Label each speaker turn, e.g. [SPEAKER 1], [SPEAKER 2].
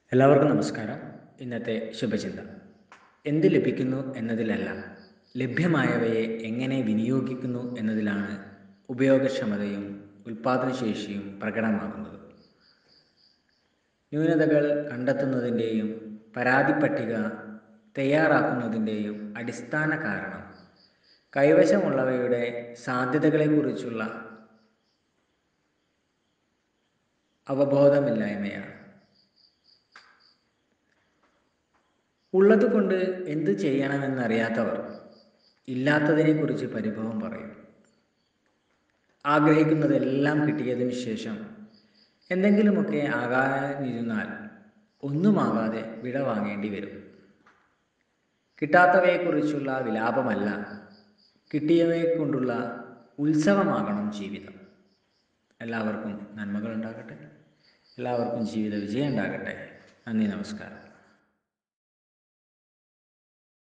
[SPEAKER 1] എല്ലാവർക്കും നമസ്കാരം. ഇന്നത്തെ ശുഭചിന്ത എന്ത് ലഭിക്കുന്നു എന്നതിലല്ല, ലഭ്യമായവയെ എങ്ങനെ വിനിയോഗിക്കുന്നു എന്നതിലാണ് ഉപയോഗക്ഷമതയും ഉൽപ്പാദനശേഷിയും പ്രകടമാകുന്നത്. ന്യൂനതകൾ കണ്ടെത്തുന്നതിൻ്റെയും പരാതി പട്ടിക തയ്യാറാക്കുന്നതിൻ്റെയും അടിസ്ഥാന കാരണം കൈവശമുള്ളവയുടെ സാധ്യതകളെക്കുറിച്ചുള്ള അവബോധമില്ലായ്മയാണ്. ഉള്ളതുകൊണ്ട് എന്തു ചെയ്യണമെന്നറിയാത്തവർ ഇല്ലാത്തതിനെക്കുറിച്ച് പരിഭവം പറയും. ആഗ്രഹിക്കുന്നതെല്ലാം കിട്ടിയതിനു ശേഷം എന്തെങ്കിലുമൊക്കെ ആകാനിരുന്നാൽ ഒന്നുമാകാതെ വിട വാങ്ങേണ്ടി വരും. കിട്ടാത്തവയെക്കുറിച്ചുള്ള വിലാപമല്ല, കിട്ടിയവയെക്കൊണ്ടുള്ള ഉത്സവമാകണം ജീവിതം. എല്ലാവർക്കും നന്മകൾ ഉണ്ടാകട്ടെ. എല്ലാവർക്കും ജീവിത വിജയം ഉണ്ടാകട്ടെ. നന്ദി, നമസ്കാരം.